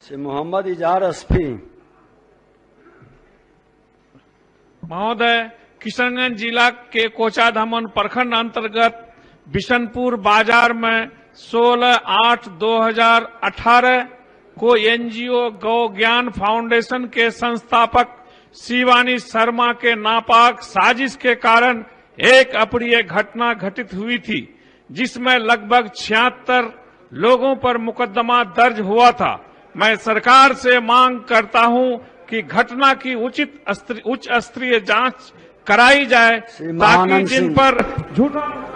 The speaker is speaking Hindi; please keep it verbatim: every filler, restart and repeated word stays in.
श्री मोहम्मद इजहार अस्फी। महोदय, किशनगंज जिला के कोचाधामन प्रखंड अंतर्गत बिशनपुर बाजार में सोलह आठ दो हजार अठारह को एनजीओ गौ ज्ञान फाउंडेशन के संस्थापक शिवानी शर्मा के नापाक साजिश के कारण एक अप्रिय घटना घटित हुई थी, जिसमें लगभग छिहत्तर लोगों पर मुकदमा दर्ज हुआ था। मैं सरकार से मांग करता हूं कि घटना की उचित उच्च स्तरीय जांच कराई जाए ताकि जिन पर झूठा